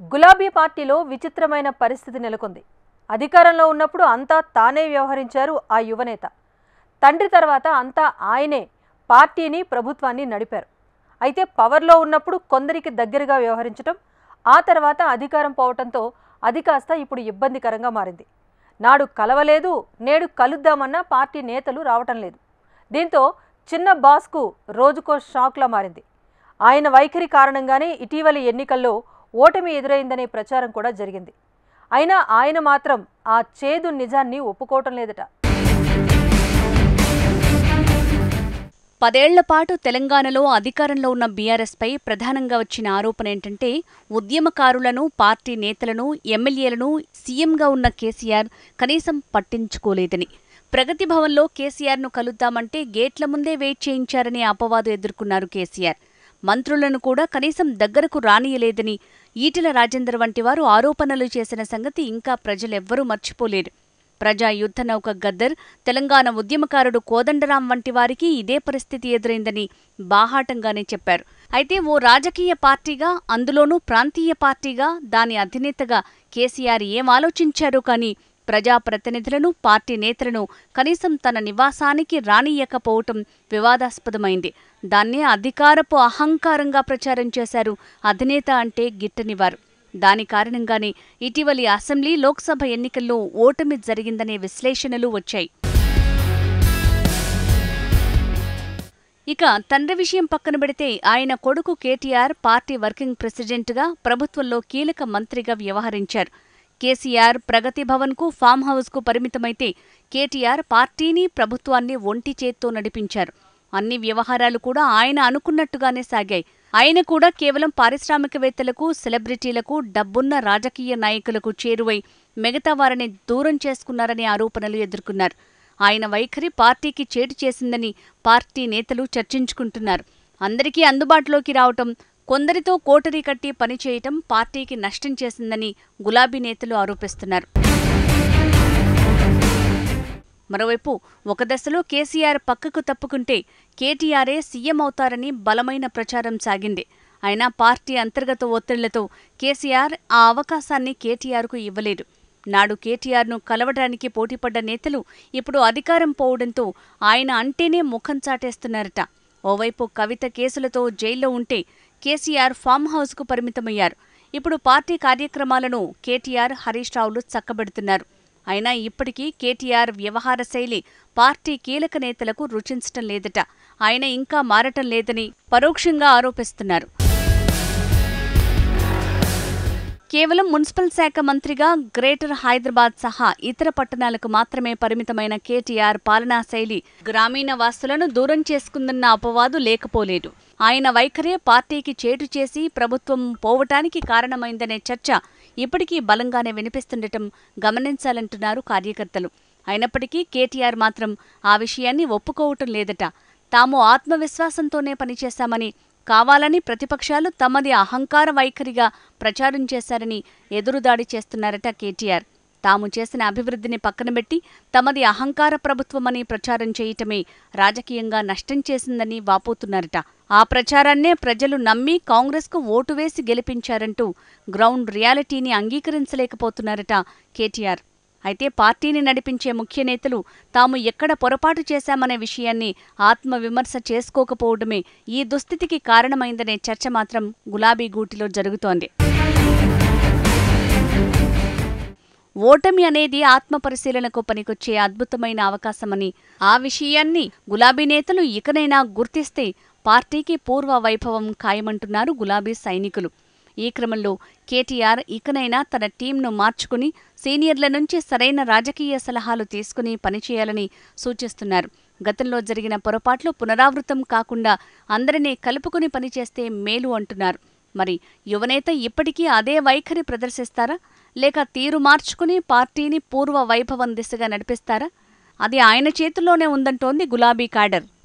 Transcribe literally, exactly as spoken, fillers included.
గులాబీ పార్టీలో విచిత్రమైన పరిస్థితి నెలకొంది. అధికారంలో ఉన్నప్పుడు అంతా తానే వ్యవహరించారు ఆ యువనేత. తండ్రి తర్వాత అంతా ఆయనే పార్టీని ప్రభుత్వాన్ని నడిపారు. అయితే పవర్లో ఉన్నప్పుడు కొందరికి దగ్గరగా వ్యవహరించడం, ఆ తర్వాత అధికారం పోవటంతో అది కాస్త ఇప్పుడు ఇబ్బందికరంగా మారింది. నాడు కలవలేదు, నేడు కలుద్దామన్న పార్టీ నేతలు రావటం లేదు. దీంతో చిన్న బాస్కు రోజుకో షాక్లా మారింది. ఆయన వైఖరి కారణంగానే ఇటీవలి ఎన్నికల్లో ఓటమి ఎదురైందనే ప్రచారం కూడా జరిగింది. అయినా ఆయన మాత్రం ఆ చేదు నిజాన్ని ఒప్పుకోవటం లేదట. పదేళ్ల పాటు తెలంగాణలో అధికారంలో ఉన్న బీఆర్ఎస్పై ప్రధానంగా వచ్చిన ఆరోపణ ఏంటంటే, ఉద్యమకారులను, పార్టీ నేతలను, ఎమ్మెల్యేలను సీఎంగా ఉన్న కేసీఆర్ కనీసం పట్టించుకోలేదని. ప్రగతి భవన్లో కేసీఆర్ను కలుద్దామంటే గేట్ల ముందే వెయిట్ చేయించారనే అపవాదు ఎదుర్కొన్నారు కేసీఆర్. మంత్రులను కూడా కనీసం దగ్గరకు రానియలేదని ఈటెల రాజేందర్ వంటి వారు ఆరోపణలు చేసిన సంగతి ఇంకా ప్రజలెవ్వరూ మర్చిపోలేరు. ప్రజా యుద్ధ నౌక గద్దర్, తెలంగాణ ఉద్యమకారుడు కోదండరాం వంటి వారికి ఇదే పరిస్థితి ఎదురైందని బాహాటంగానే చెప్పారు. అయితే ఓ రాజకీయ పార్టీగా, అందులోనూ ప్రాంతీయ పార్టీగా, దాని అధినేతగా కేసీఆర్ ఏం ఆలోచించారో కానీ ప్రజాప్రతినిధులను, పార్టీ నేతలను కనీసం తన నివాసానికి రానియ్యకపోవటం వివాదాస్పదమైంది. దాన్నే అధికారపు అహంకారంగా ప్రచారం చేశారు అధినేత అంటే గిట్టనివారు. దాని కారణంగానే ఇటీవలి అసెంబ్లీ, లోక్సభ ఎన్నికల్లో ఓటమి జరిగిందనే విశ్లేషణలు వచ్చాయి. ఇక తండ్రి విషయం పక్కన పెడితే ఆయన కొడుకు కేటీఆర్ పార్టీ వర్కింగ్ ప్రెసిడెంట్గా, ప్రభుత్వంలో కీలక మంత్రిగా వ్యవహరించారు. కేసీఆర్ ప్రగతి భవన్కు, ఫామ్ హౌస్కు పరిమితమైతే కేటీఆర్ పార్టీని, ప్రభుత్వాన్ని ఒంటి చేత్తో నడిపించారు. అన్ని వ్యవహారాలు కూడా ఆయన అనుకున్నట్టుగానే సాగాయి. ఆయన కూడా కేవలం పారిశ్రామికవేత్తలకు, సెలబ్రిటీలకు, డబ్బున్న రాజకీయ నాయకులకు చేరువై మిగతా వారిని దూరం చేసుకున్నారనే ఆరోపణలు ఎదుర్కొన్నారు. ఆయన వైఖరి పార్టీకి చేటు చేసిందని పార్టీ నేతలు చర్చించుకుంటున్నారు. అందరికీ అందుబాటులోకి రావటం, కొందరితో కోటరీ కట్టి పనిచేయటం పార్టీకి నష్టం చేసిందని గులాబీ నేతలు ఆరోపిస్తున్నారు. మరోవైపు ఒక దశలో కేసీఆర్ పక్కకు తప్పుకుంటే కేటీఆరే సీఎం అవుతారని బలమైన ప్రచారం సాగింది. అయినా పార్టీ అంతర్గత ఒత్తిళ్లతో కేసీఆర్ ఆ అవకాశాన్ని కేటీఆర్కు ఇవ్వలేదు. నాడు కేటీఆర్ను కలవడానికి పోటీపడ్డ నేతలు ఇప్పుడు అధికారం పోవడంతో ఆయన అంటేనే ముఖం చాటేస్తున్నారట. ఓవైపు కవిత కేసులతో జైల్లో ఉంటే కేసీఆర్ ఫామ్ హౌస్కు పరిమితమయ్యారు. ఇప్పుడు పార్టీ కార్యక్రమాలను కేటీఆర్, హరీష్ రావులు చక్కబెడుతున్నారు. అయినా ఇప్పటికీ కేటీఆర్ వ్యవహార శైలి పార్టీ కీలక నేతలకు రుచించటం లేదట. ఆయన ఇంకా మారటం లేదని పరోక్షంగా ఆరోపిస్తున్నారు. కేవలం మున్సిపల్ శాఖ మంత్రిగా గ్రేటర్ హైదరాబాద్ సహా ఇతర పట్టణాలకు మాత్రమే పరిమితమైన కేటీఆర్ పాలనా శైలి గ్రామీణ వాసులను దూరం చేసుకుందన్న అపవాదు లేకపోలేదు. ఆయన వైఖరే పార్టీకి చేటు చేసి ప్రభుత్వం పోవటానికి కారణమైందనే చర్చ ఇప్పటికీ బలంగానే వినిపిస్తుండటం గమనించాలంటున్నారు కార్యకర్తలు. అయినప్పటికీ కేటీఆర్ మాత్రం ఆ విషయాన్ని ఒప్పుకోవటం లేదట. తాము ఆత్మవిశ్వాసంతోనే పనిచేశామని, కావాలని ప్రతిపక్షాలు తమది అహంకార వైఖరిగా ప్రచారం చేశారని ఎదురుదాడి చేస్తున్నారట కేటీఆర్. తాము చేసిన అభివృద్ధిని పక్కనబెట్టి తమది అహంకార ప్రభుత్వమని ప్రచారం చేయటమే రాజకీయంగా నష్టం చేసిందని వాపోతున్నారట. ఆ ప్రచారాన్నే ప్రజలు నమ్మి కాంగ్రెస్కు ఓటు వేసి గెలిపించారంటూ గ్రౌండ్ రియాలిటీని అంగీకరించలేకపోతున్నారట కేటీఆర్. అయితే పార్టీని నడిపించే ముఖ్య నేతలు తాము ఎక్కడ పొరపాటు చేశామనే విషయాన్ని ఆత్మవిమర్శ చేసుకోకపోవడమే ఈ దుస్థితికి కారణమైందనే చర్చ మాత్రం గులాబీ గూటిలో జరుగుతోంది. ఓటమి అనేది ఆత్మపరిశీలనకు పనికొచ్చే అద్భుతమైన అవకాశమని, ఆ విషయాన్ని గులాబీ నేతలు ఇకనైనా గుర్తిస్తే పార్టీకి పూర్వ వైభవం ఖాయమంటున్నారు గులాబీ సైనికులు. ఈ క్రమంలో కేటీఆర్ ఇకనైనా తన టీంను మార్చుకుని సీనియర్ల నుంచి సరైన రాజకీయ సలహాలు తీసుకుని పనిచేయాలని సూచిస్తున్నారు. గతంలో జరిగిన పొరపాట్లు పునరావృతం కాకుండా అందరినీ కలుపుకుని పనిచేస్తే మేలు అంటున్నారు. మరి యువనేత ఇప్పటికీ అదే వైఖరి ప్రదర్శిస్తారా, లేక తీరు మార్చుకుని పార్టీని పూర్వ వైభవం దిశగా నడిపిస్తారా? అది ఆయన చేతుల్లోనే ఉందంటోంది గులాబీ కాడర్.